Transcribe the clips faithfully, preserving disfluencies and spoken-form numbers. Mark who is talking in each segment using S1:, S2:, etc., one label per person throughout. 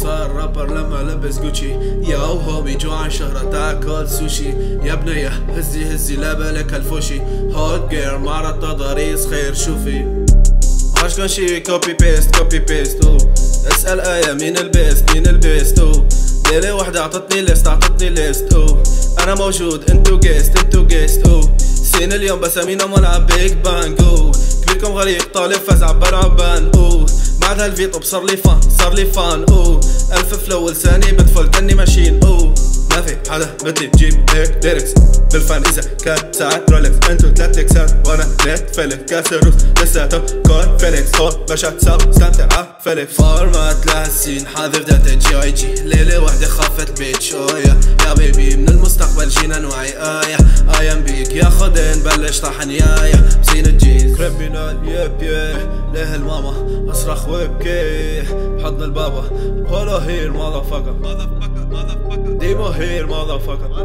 S1: صار رابر لما لبس جوتشي. يا هومي جوعان شهرة تاكل سوشي. يا بنية هزي هزي لا بالك الفوشي. هوت جير معرض تضاريس خير شوفي. عاش كان شي كوبي بيست كوبي بيست او. اسأل آية مين البيست مين البيست او. ليلة واحدة عطتني ليست عطتني ليست او. أنا موجود انتو جيست انتو جيست او. سين اليوم بسامينا ملعب بيج بانج او. كبيركم غريق طالب فزع برعبان او. بعد هالفيتو بصار لي فان صار لي فان او. ألف فلو لساني بدفل كني ماشين او. ما في حدا مثلي بجيب هيك ليركس بالفن إذا كان ساعات رولكس. انتو تلات اكسات وانا نت فيلك كاسروس لساتو كون فينيكس. هون باشا ساب استمتع ع فيليكس. فورمات لهالسين حاذر داتا جي اي جي. ليلة وحدة خافت بيت شوية. يا بيبي من المستقبل جينا نوعي آية. آيام بيك يا خدين بلش طحن يايا بسين الجيز كريمينال يب يب. ليه الماما اصرخ وابكي بحضن البابا. بولو هير ماذا ديمو هير ماذا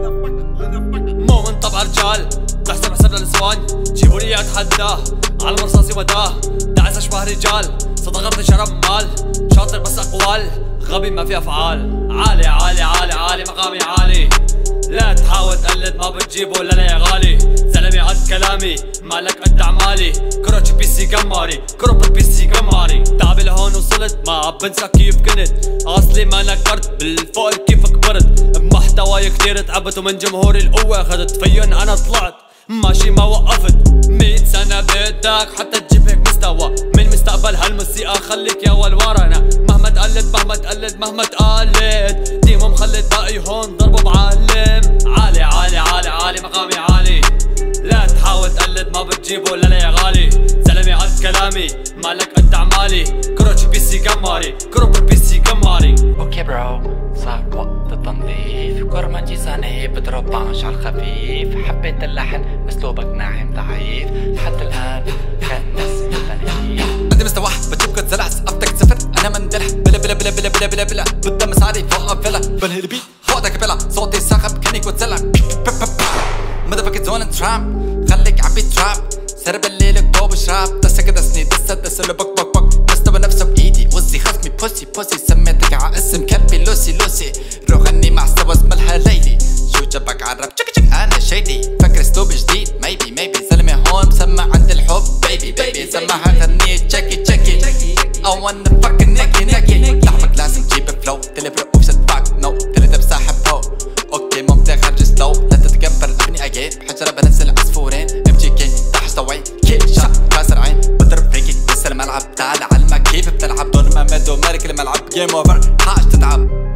S2: مو من طبع رجال تحسب حسب للنسوان. جيبوني اتحداه على مرصاصي وداه. دعس اشبه رجال صدقتني شرب مال. شاطر بس اقوال غبي ما في افعال. عالي عالي عالي عالي مقامي عالي. لا تحاول تقلد ما بتجيبه لا لا يا غالي. زلمي عد كلامي مالك قد اعمالي. كروتش بي سي قماري كروب البي سي قماري. تعبي لهون وصلت ما بنسى كيف كنت. اصلي ما نكرت بالفوق كيف كبرت. بمحتواي كتير تعبت ومن جمهوري القوة اخذت. فين انا طلعت ماشي ما وقفت. مية سنة بدك حتى تجيب هيك مستوى. من مستقبل هالموسيقى خليك يا والورانا. مهما تقلد مهما تقلد مهما تقلد. ديمو مخلد باقي هون ضربه بعلم. عالي عالي عالي عالي مقامي عالي. لا تحاول تقلد ما بتجيبه لا لا يا غالي. زلمي عد كلامي مالك قد اعمالي. كروتش بي سي قماري كروب بي سي قماري.
S3: اوكي برو صار وقت التنظيف. كورمانجي صاني بضرب بانش على الخفيف. حبيت اللحن اسلوبك ناعم ضعيف. حتى الان كان ناس متنهيف. بدي مستوح بجيبك تزلع سقفتك صفر. انا مندلح بلا بلا بلا بلا بلا بلا بلا. بدها مساعدي فوق فيلا بنهي البيت فوقك بلا. صوتي ساخب كنيك وتزلع مدفك زون ترام. خليك عبي تراب سرب الليل كوب شراب. دسة كده سني دسة دسة اللي بك بك بك. مستوى نفسه بايدي وزي خصمي بوسي بوسي. سميتك ع اسم كلبي لوسي لوسي. روح غني مع سوا اسمها ليلي. شو جابك عالراب تشك تشك انا شيدي. فكر اسلوب جديد ميبي ميبي. زلمة هون مسمع عند الحب بيبي بيبي. سمعها غني تشكي تشكي I wanna fucking نكي نكي. لعبك لازم تجيب فلو تلبر اوفست باك نو. تلاتة بساحب فوق اوكي ممتع خرج سلو. لا تتكبر ابني اجيب حجرة بنزل عصفورين. ام جي كي تحت طوعي كيك شات كاسر عين. بضرب فريكي بس الملعب تعال علمك كيف بتلعب. دون ما مدو مارك الملعب جيم اوفر حاج تتعب.